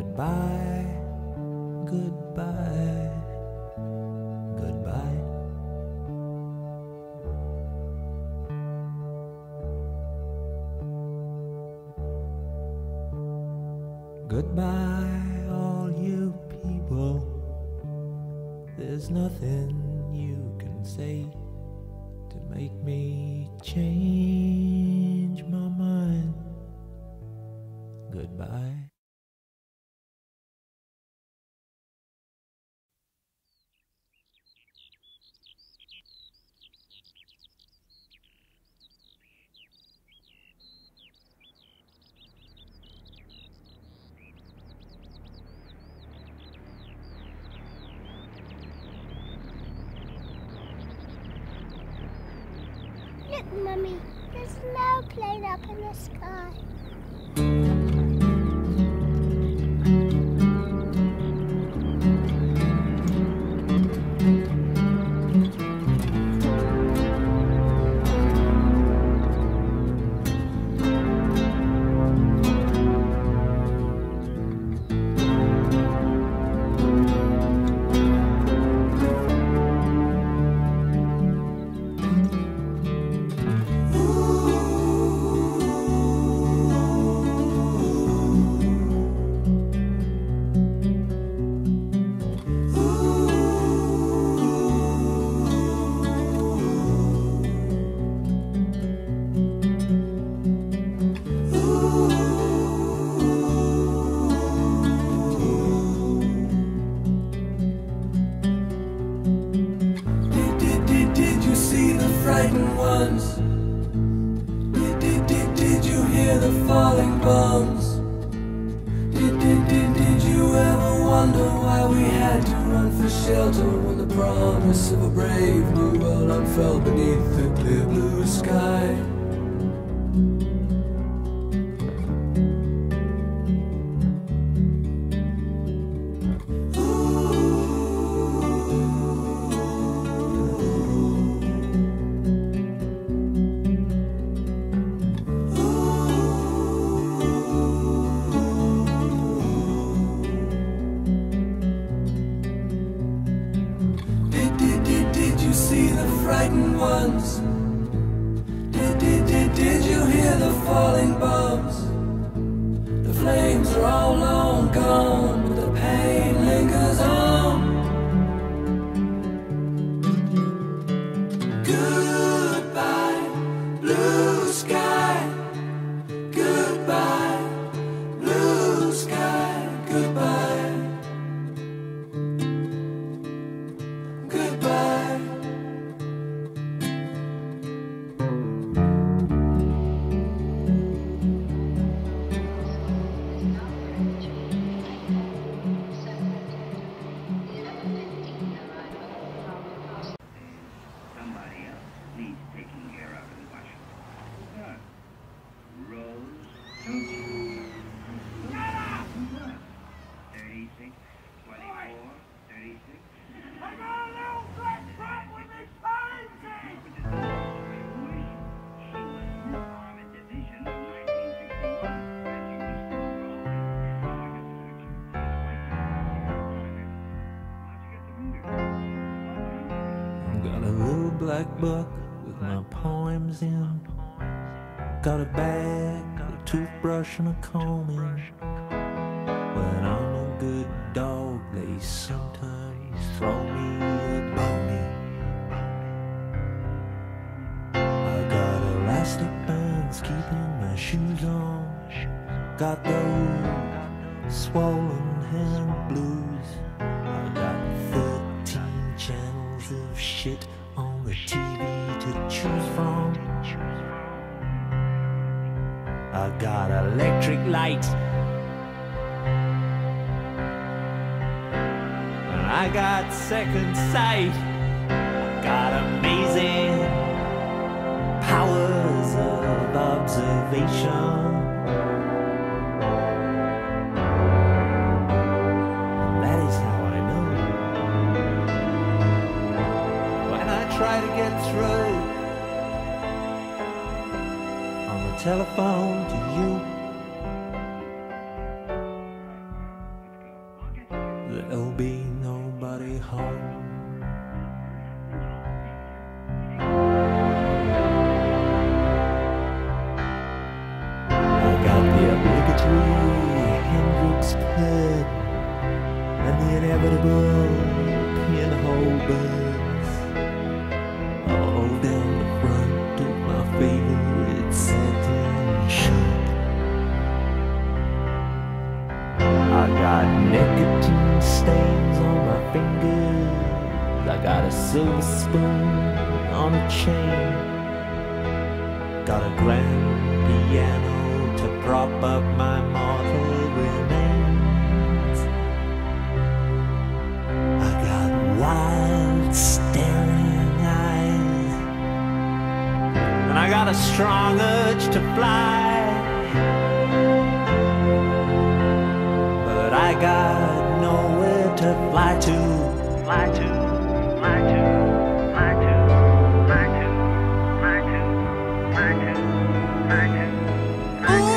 Goodbye, goodbye, goodbye. Goodbye, all you people. There's nothing you can say to make me change my mind. Goodbye. Look, Mummy, there's no plane up in the sky. Frightened ones. Did you hear the falling bombs? Did you ever wonder why we had to run for shelter when the promise of a brave new world unfurled beneath the clear blue sky? Did you see the frightened ones? Did you hear the falling bombs? The flames are all long gone, but the pain lingers on. Goodbye, blue sky. Goodbye, blue sky. Goodbye. Goodbye. Somebody else needs taking care of in Washington. Who's that? Rose Tucci. Who's that? 36, 24, 36. I got a little black truck with me painting! She was in the Army Division in 1961, and she was still rolling. So I got to search her. How'd you get to meet her? I've got a little black book with my poems in. Got a bag, a toothbrush and a comb in. When I'm a good dog, they sometimes throw me a bone. I got elastic bands keeping my shoes on. Got those swollen hand blues. I got 13 channels of shit on the TV to choose from. I got electric light, and I got second sight. I got amazing powers of observation. And that is how I know when I try to get through on the telephone to you. there'll be nobody home. I got the obligatory Hendrix cut and the inevitable pinhole buzz all down the front of my favorite satin shirt. I got nicotine stains on my fingers. I got a silver spoon on a chain. Got a grand piano to prop up my mortal remains. I got wild staring eyes, and I got a strong urge to fly. But I got nowhere to fly to, fly to, fly to, fly to, fly to, fly to, fly to, fly to, fly to.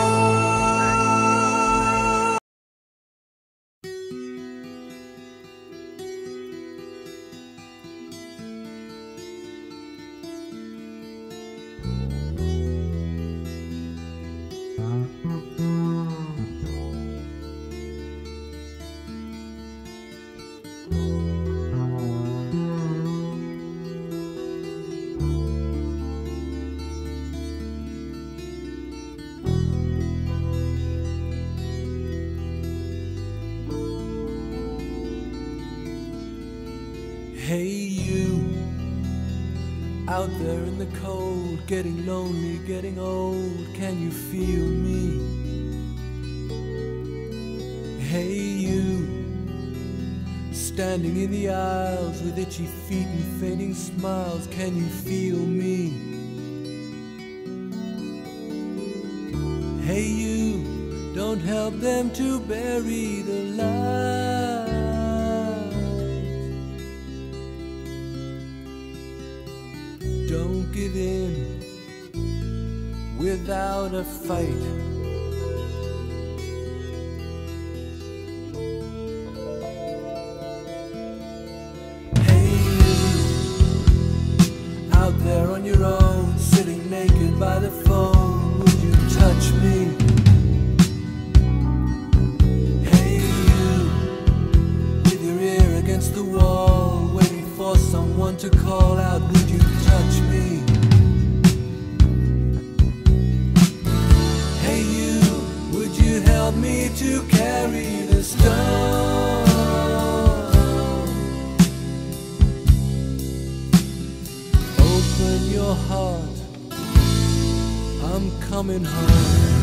Hey you, out there in the cold, getting lonely, getting old, can you feel me? Hey you, standing in the aisles with itchy feet and fading smiles, can you feel me? Hey you, don't help them to bury the light. Don't give in without a fight. Hey you, out there on your own, sitting naked by the phone, would you touch me? Hey you, with your ear against the wall, waiting for someone to call out, would you touch me? Hey you, would you help me to carry the stone? Open your heart, I'm coming home.